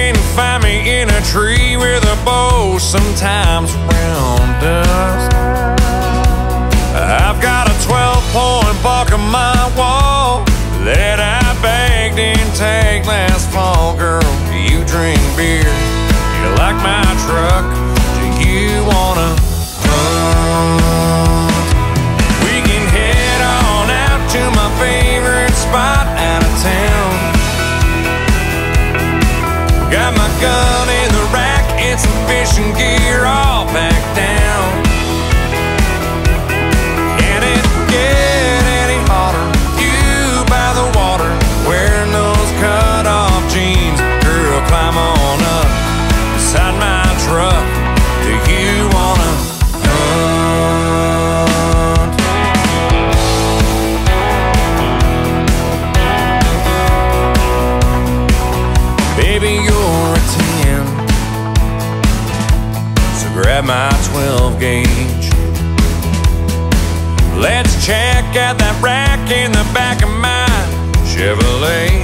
can find me in a tree with a bow, sometimes around dusk. I've got a 12-point buck on my wall that I begged and take last fall. Girl, do you drink beer? You like my truck? Do you wanna hunt? We can head on out to my favorite spot out of town. Got my gun in the rack and some fishing gear all packed down. Can it get any hotter? You by the water, wearing those cut-off jeans. Girl, climb on up beside my truck. Do you wanna hunt? Baby, you're a 10, so grab my 12 gauge. Let's check out that rack in the back of my Chevrolet.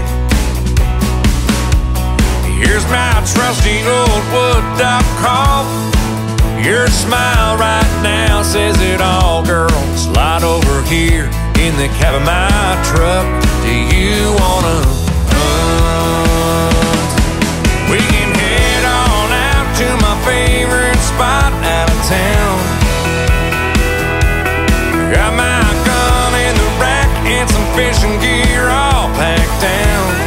Here's my trusty old wood dog call. Your smile right now says it all, girl. Slide over here in the cab of my truck. Do you wanna hunt? We can head on out to my favorite spot out of town. Got my gun in the rack and some fishing gear all packed down.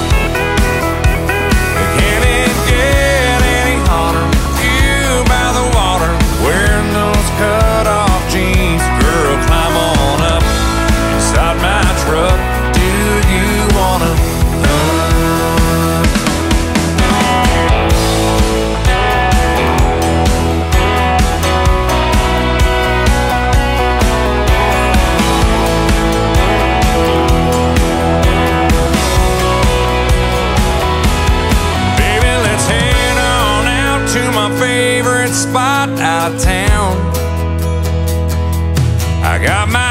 Can it get any hotter? You by the water, wearing those cut-off jeans. Girl, climb on up inside my truck. Do you wanna hunt? Baby, let's head on out to my favorite spot out of town. I got my